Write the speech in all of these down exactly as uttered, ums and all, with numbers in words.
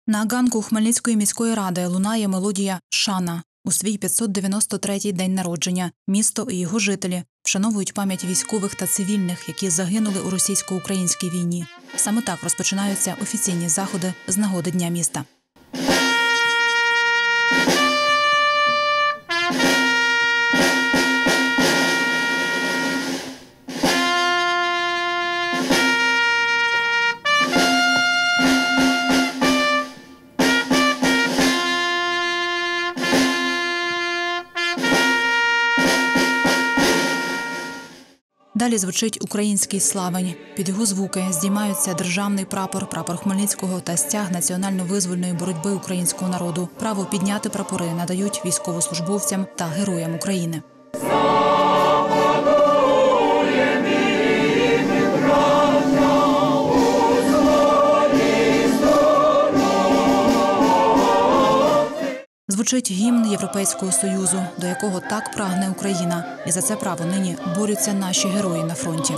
На ганку Хмельницької міської ради лунає мелодія «Шана». У свій п'ятсот дев'яносто третій день народження місто і його жителі вшановують пам'ять військових та цивільних, які загинули у російсько-українській війні. Саме так розпочинаються офіційні заходи з нагоди Дня міста. Далі звучить український славень. Під його звуки здіймаються державний прапор, прапор Хмельницького та стяг національно-визвольної боротьби українського народу. Право підняти прапори надають військовослужбовцям та героям України. Звучить гімн Європейського Союзу, до якого так прагне Україна. І за це право нині борються наші герої на фронті.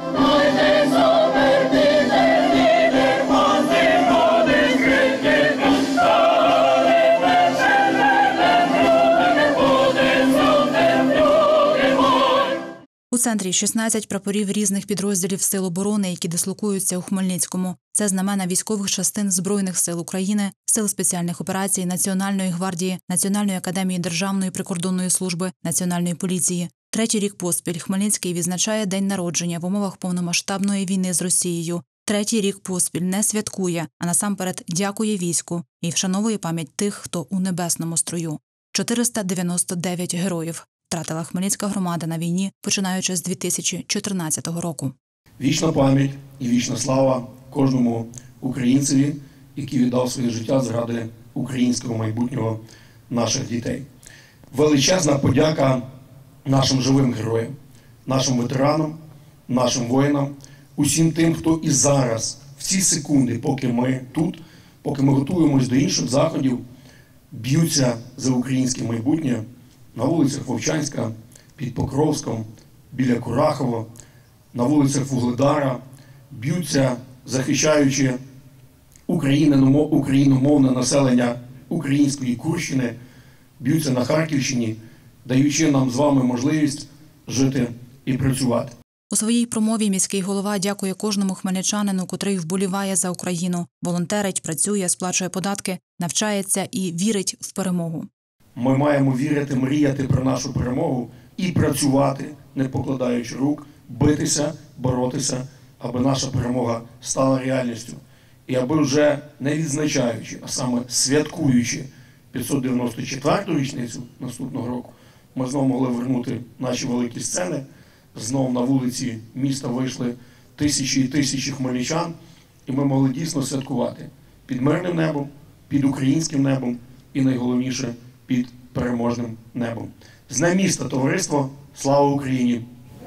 У центрі шістнадцять прапорів різних підрозділів Сил оборони, які дислокуються у Хмельницькому. Це знамена військових частин Збройних сил України, Сил спеціальних операцій, Національної гвардії, Національної академії Державної прикордонної служби, Національної поліції. Третій рік поспіль Хмельницький відзначає день народження в умовах повномасштабної війни з Росією. Третій рік поспіль не святкує, а насамперед дякує війську і вшановує пам'ять тих, хто у небесному строю. чотириста дев'яносто дев'ять героїв втратила Хмельницька громада на війні, починаючи з дві тисячі чотирнадцятого року. Вічна пам'ять і вічна слава кожному українцеві, який віддав своє життя заради українського майбутнього наших дітей. Величезна подяка нашим живим героям, нашим ветеранам, нашим воїнам, усім тим, хто і зараз, в ці секунди, поки ми тут, поки ми готуємось до інших заходів, б'ються за українське майбутнє на вулицях Вовчанська, під Покровськом, біля Курахова, на вулицях Вугледара, б'ються, захищаючи україномовне населення української Курщини, б'ються на Харківщині, даючи нам з вами можливість жити і працювати. У своїй промові міський голова дякує кожному хмельничанину, котрий вболіває за Україну, волонтерить, працює, сплачує податки, навчається і вірить в перемогу. Ми маємо вірити, мріяти про нашу перемогу і працювати, не покладаючи рук, битися, боротися, аби наша перемога стала реальністю. І аби вже не відзначаючи, а саме святкуючи п'ятсот дев'яносто четверту річницю наступного року, ми знову могли вернути наші великі сцени, знову на вулиці міста вийшли тисячі і тисячі хмельничан, і ми могли дійсно святкувати під мирним небом, під українським небом і найголовніше – під переможним небом. З Днем міста, товариство! Слава Україні!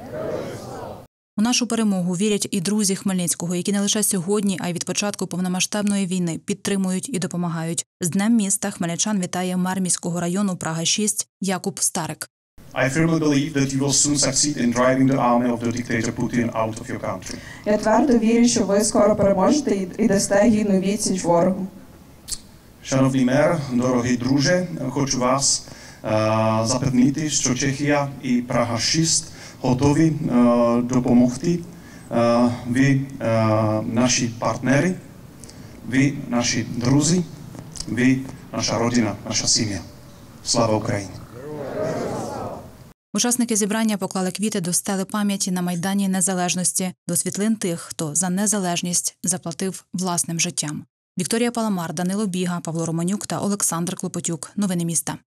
У нашу перемогу вірять і друзі Хмельницького, які не лише сьогодні, а й від початку повномасштабної війни підтримують і допомагають. З Днем міста хмельничан вітає мер міського району Прага шість Якуб Старик. I firmly believe that you will soon succeed in driving the army of the dictator Putin out of your country. Я твердо вірю, що ви скоро переможете і дасте гідну відсіч ворогу. Шановний мер, дорогий друже, хочу вас uh, запевнити, що Чехія і Прага шість готові uh, допомогти. Uh, ви uh, наші партнери, ви наші друзі, ви наша родина, наша сім'я. Слава Україні! Учасники зібрання поклали квіти до стели пам'яті на Майдані Незалежності, до світлин тих, хто за незалежність заплатив власним життям. Вікторія Паламар, Данило Біга, Павло Романюк та Олександр Клопотюк. Новини міста.